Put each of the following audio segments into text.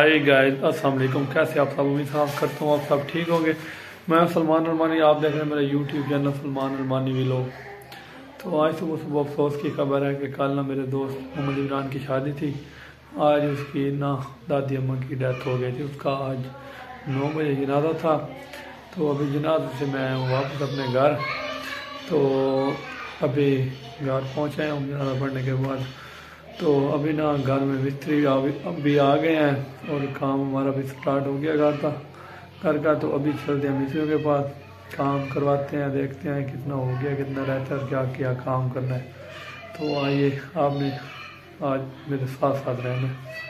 Hi guys, अस्सलाम वालेकुम। कैसे आप सब? उम्मीद साफ करता हूँ आप सब ठीक होंगे। मैं सलमान अरमानी, आप देख रहे हैं मेरा YouTube channel Salman Armani vlog. तो आज सुबह सुबह अफसोस की खबर है कि कल ना मेरे दोस्त मोहम्मद इमरान की शादी थी। आज उसकी ना दादी अम्मा की डेथ हो गई थी। उसका आज 9 बजे जनाजा था। तो अभी जनाजे से मैं वापस अपने घर, तो अभी घर पहुँचे हूँ जनाजा पढ़ने के बाद। तो अभी ना घर में मिस्त्री अभी आ गए हैं और काम हमारा भी स्टार्ट हो गया घर का। तो अभी चलते हैं मिस्त्रियों के पास, काम करवाते हैं, देखते हैं कितना हो गया, कितना रहता है और क्या क्या काम करना है। तो आइए, आपने आज मेरे साथ साथ रहना।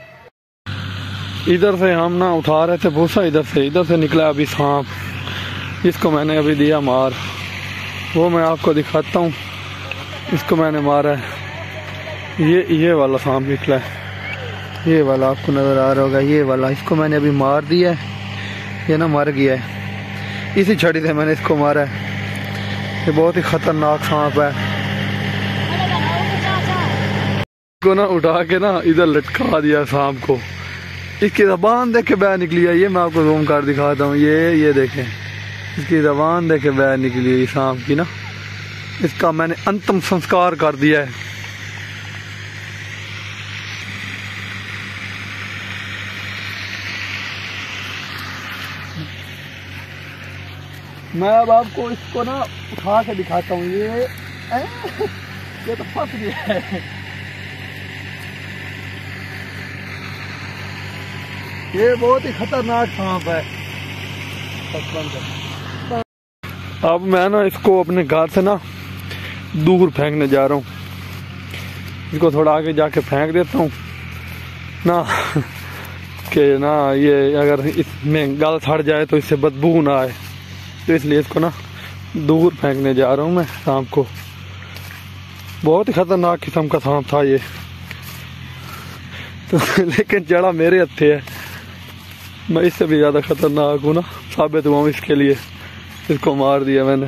इधर से हम ना उठा रहे थे भूसा, इधर से निकला अभी सांप। इसको मैंने अभी दिया मार, वो मैं आपको दिखाता हूँ। इसको मैंने मारा है, ये वाला सांप निकला है, ये वाला आपको नज़र आ रहा होगा, ये वाला। इसको मैंने अभी मार दिया है, ये ना मर गया है। इसी छड़ी से मैंने इसको मारा है। ये बहुत ही खतरनाक सांप है। इसको ना उठा के ना इधर लटका दिया सांप को। इसकी ज़बान देख के बाहर निकली है। ये मैं आपको जूम कर दिखाता हूँ। ये देखें, इसकी ज़बान देख के बाहर निकली है सांप की ना। इसका मैंने अंतिम संस्कार कर दिया है। मैं अब आपको इसको ना उठा के दिखाता हूँ। ये तो फंस गया है। ये बहुत ही खतरनाक सांप है। अब मैं ना इसको अपने घर से ना दूर फेंकने जा रहा हूँ। इसको थोड़ा आगे जाके फेंक देता हूँ ना, कि ना ये अगर इसमें गल सड़ जाए तो इससे बदबू ना आए। तो इसलिए इसको ना दूर फेंकने जा रहा हूँ मैं सांप को। बहुत ही खतरनाक किस्म का सांप था ये तो लेकिन जड़ा मेरे हथे है। मैं इससे भी ज़्यादा खतरनाक हूँ ना, साबित हुआ हूँ इसके लिए। इसको मार दिया मैंने।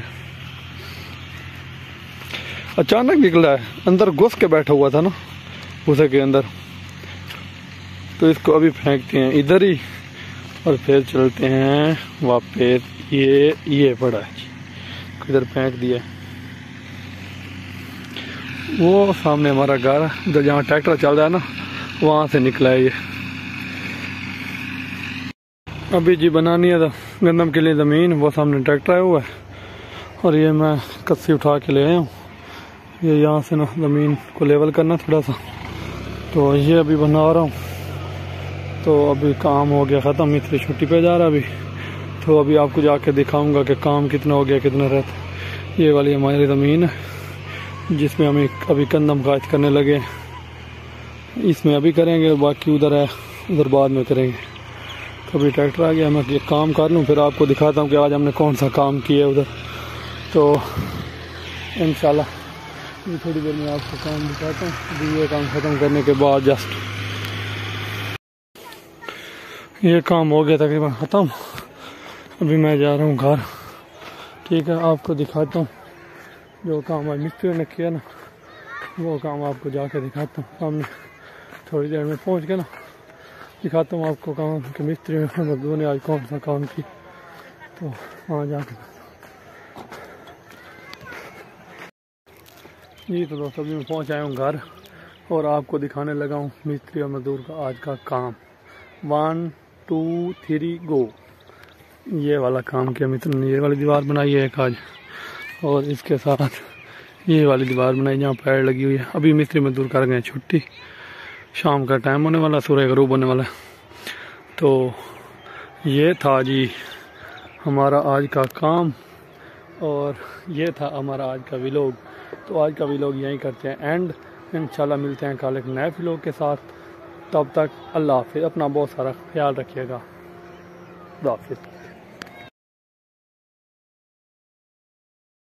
अचानक निकला है, अंदर घुस के बैठा हुआ था ना भूसे के अंदर। तो इसको अभी फेंकते हैं इधर ही और फिर चलते हैं वापस। ये पड़ा है, इधर फेंक दिया। वो सामने हमारा घर है, इधर जहाँ ट्रैक्टर चल रहा है ना, वहाँ से निकला है ये। अभी जी बनानी है गंदम के लिए ज़मीन, वो सामने ट्रैक्टर आया हुआ है और ये मैं कस्सी उठा के ले आया हूँ। ये यहाँ से ना ज़मीन को लेवल करना थोड़ा सा, तो ये अभी बना रहा हूँ। तो अभी काम हो गया ख़त्म, मिस्त्री छुट्टी पे जा रहा है अभी। तो अभी आपको जाके दिखाऊंगा कि काम कितना हो गया, कितना रहता। ये वाली हमारी ज़मीन है जिसमें हम अभी कंदम काश्त करने लगे। इसमें अभी करेंगे, बाकी उधर है, उधर बाद में करेंगे। तो अभी ट्रैक्टर आ गया, मैं ये काम कर लूँ फिर आपको दिखाता हूँ कि आज हमने कौन सा काम किया उधर। तो इंशाल्लाह ये थोड़ी देर में आपको काम दिखाता हूँ। अभी ये काम ख़त्म करने के बाद जस्ट ये काम हो गया तकरीबन ख़त्म। अभी मैं जा रहा हूँ घर। ठीक है, आपको दिखाता हूँ जो काम आज मिस्त्री ने किया ना, वो काम आपको जाके दिखाता हूँ सामने। थोड़ी देर में पहुँच के ना दिखाता हूँ आपको काम कि मिस्त्री मजदूर ने आज कौन सा काम किया। तो वहाँ जाके जी तो दोस्तों अभी मैं पहुँच आया हूँ घर और आपको दिखाने लगा हूँ मिस्त्री और मजदूर का आज का काम। 1 2 3 गो। ये वाला काम किया मित्र ने। ये वाली दीवार बनाई है एक आज, और इसके साथ ये वाली दीवार बनाई जहाँ पैर लगी हुई है। अभी मिस्त्री मजदूर कर गए छुट्टी, शाम का टाइम होने वाला, सूर्य गरूब होने वाला। तो ये था जी हमारा आज का काम और ये था हमारा आज का व्लॉग। तो आज का व्लॉग यहीं करते हैं एंड। इंशाल्लाह मिलते हैं कल एक नए व्लॉग के साथ। तब तक अल्लाह हाफिज़। अपना बहुत सारा ख्याल रखिएगा। अल्लाह हाफिज़।